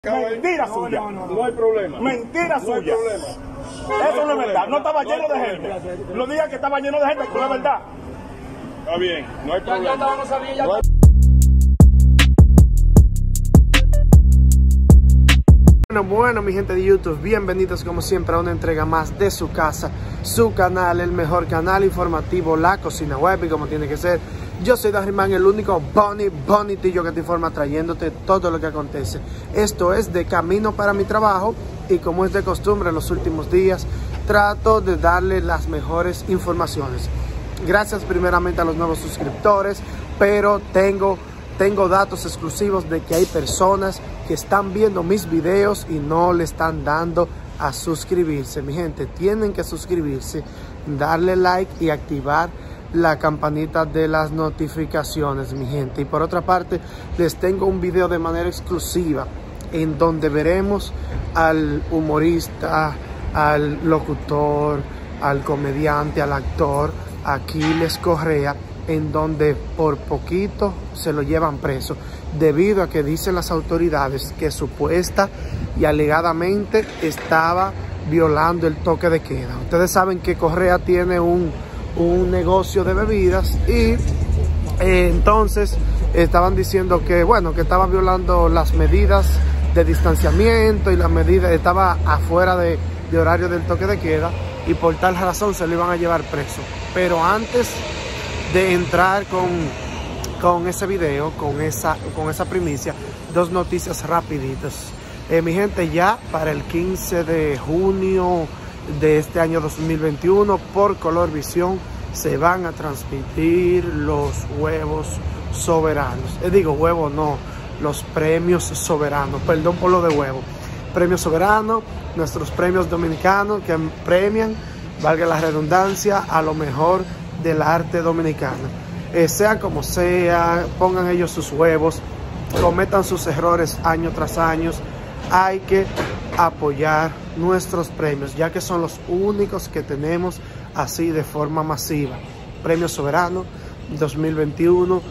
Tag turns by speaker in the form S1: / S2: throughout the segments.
S1: Mentira suya.
S2: No hay problema.
S1: Mentira
S2: No hay
S1: suya.
S2: problema.
S1: Eso no es verdad. No estaba lleno de gente. Los días que estaba lleno de gente, no es verdad.
S2: Está bien, no hay problema. No hay-
S3: Bueno, mi gente de YouTube, bienvenidos como siempre a una entrega más de su casa, su canal, el mejor canal informativo, La Cocina Web, y como tiene que ser. Yo soy Dagrimán, el único bonitillo que te informa, trayéndote todo lo que acontece. Esto es de camino para mi trabajo y como es de costumbre en los últimos días, trato de darle las mejores informaciones. Gracias primeramente a los nuevos suscriptores, pero tengo datos exclusivos de que hay personas que están viendo mis videos y no le están dando a suscribirse. Mi gente, tienen que suscribirse, darle like y activar la campanita de las notificaciones, mi gente. Y por otra parte, les tengo un video de manera exclusiva en donde veremos al humorista, al locutor, al comediante, al actor Aquiles Correa, en donde por poquito se lo llevan preso debido a que dicen las autoridades que supuesta y alegadamente estaba violando el toque de queda. Ustedes saben que Correa tiene un negocio de bebidas y entonces estaban diciendo que bueno, que estaba violando las medidas de distanciamiento y las medidas, estaba afuera de horario del toque de queda y por tal razón se lo iban a llevar preso. Pero antes de entrar con ese video, con esa primicia, dos noticias rapiditas. Mi gente, ya para el 15 de junio de este año 2021 por Colorvisión se van a transmitir los huevos soberanos. Digo huevos, no, los premios soberanos, perdón por lo de huevo. Premios soberanos, nuestros premios dominicanos que premian, valga la redundancia, a lo mejor del arte dominicano. Sea como sea, pongan ellos sus huevos, cometan sus errores año tras año, hay que apoyar nuestros premios, ya que son los únicos que tenemos así de forma masiva. Premio Soberano 2021,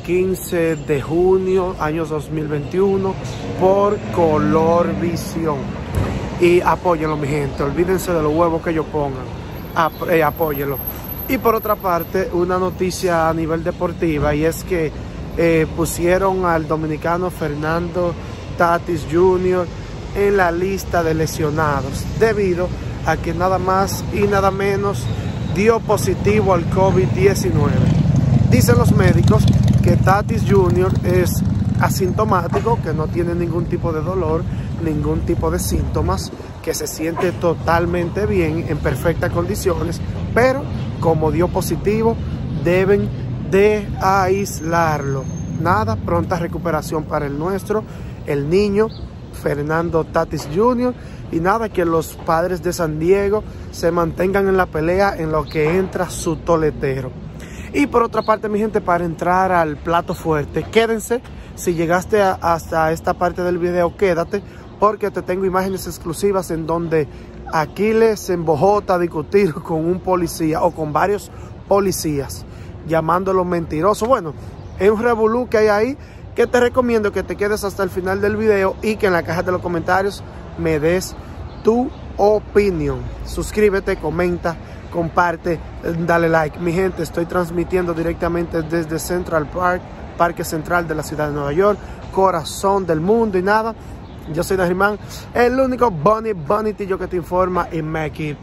S3: 15 de junio, año 2021, por Colorvisión. Y apóyenlo, mi gente, olvídense de los huevos que ellos pongan, apóyenlo. Y por otra parte, una noticia a nivel deportiva, y es que pusieron al dominicano Fernando Tatis Jr. en la lista de lesionados debido a que nada más y nada menos dio positivo al COVID-19. Dicen los médicos que Tatis Jr. es asintomático, que no tiene ningún tipo de dolor, ningún tipo de síntomas, que se siente totalmente bien, en perfectas condiciones, pero como dio positivo, deben de aislarlo. Nada, pronta recuperación para el niño Fernando Tatis Jr. Y nada, que los Padres de San Diego se mantengan en la pelea en lo que entra su toletero. Y por otra parte, mi gente, para entrar al plato fuerte, quédense. Si llegaste hasta esta parte del video, quédate, porque te tengo imágenes exclusivas en donde Aquiles se embojota a discutir con un policía o con varios policías, llamándolo mentiroso. Bueno, es un revolú que hay ahí, que te recomiendo que te quedes hasta el final del video y que en la caja de los comentarios me des tu opinión. Suscríbete, comenta, comparte, dale like. Mi gente, estoy transmitiendo directamente desde Central Park, Parque Central de la ciudad de Nueva York, corazón del mundo. Y nada, yo soy Dagrimán, el único bonitillo que te informa y me aquí.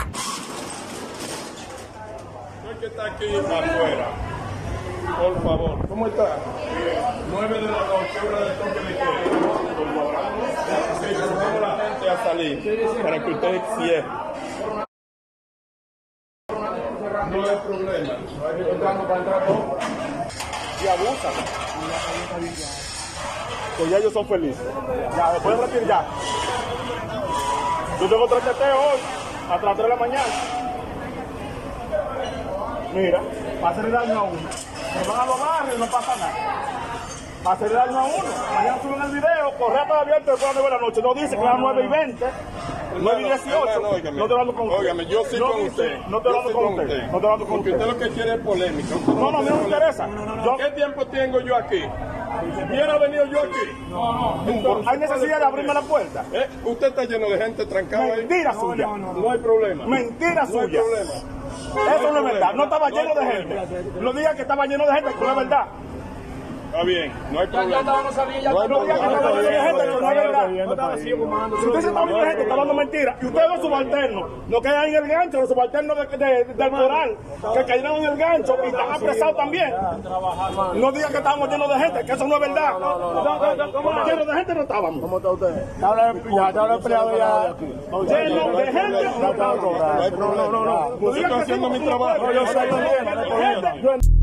S2: El que está aquí afuera, por favor. ¿Cómo está? 9 de la noche, hora del toque de queda. Por favor. Sí, llamamos a la gente a salir para que usted cierre. No hay problema. No hay problema para entrar todo.
S1: Y abusan. Pues ya ellos son felices. Ya, después de repetir ya. Yo tengo 3 teteos hoy, hasta las 3 de la mañana. Mira, va a hacer daño a uno. Se van a los barrios y no pasa nada. Va a hacer daño a uno. Mañana suben el video, Correa está abierto después de 9 de la noche. No dice que a las 9:20, 9:18. No te hablando con usted.
S2: Óigame, yo sí con usted.
S1: No te hablando con usted. No te hablando con
S2: Porque
S1: usted.
S2: usted lo que quiere es polémica.
S1: No, a mí no me interesa.
S2: ¿Qué tiempo tengo yo aquí? ¿Hubiera venido yo aquí?
S1: No. ¿Hay necesidad de abrirme la puerta?
S2: Usted está lleno de gente trancada ahí.
S1: Mentira suya.
S2: No hay problema.
S1: Mentira
S2: No hay
S1: suya.
S2: problema.
S1: Eso no es verdad. No estaba lleno de gente. Los días que estaba lleno de gente, eso no es verdad.
S2: Está bien, no hay problema.
S1: Los días que estaba lleno de gente, eso no es verdad. Si usted se está viendo de gente, está hablando mentiras. Y ustedes los subalternos, no quedan en el gancho, los subalternos del coral, que cayeron en el gancho y están apresados también. No digan que estábamos llenos de gente, que eso no es verdad. Llenos de gente no estábamos.
S4: ¿Cómo está usted? Ya está empleado ya.
S1: Llenos de gente no estábamos.
S2: No, yo estoy haciendo mi trabajo.
S1: Yo sé,